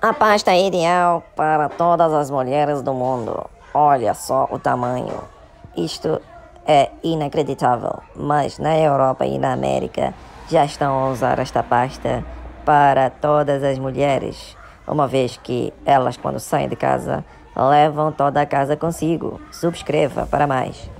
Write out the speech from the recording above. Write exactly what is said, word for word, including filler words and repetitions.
A pasta é ideal para todas as mulheres do mundo. Olha só o tamanho. Isto é inacreditável, mas na Europa e na América já estão a usar esta pasta para todas as mulheres, uma vez que elas, quando saem de casa, levam toda a casa consigo. Subscreva para mais.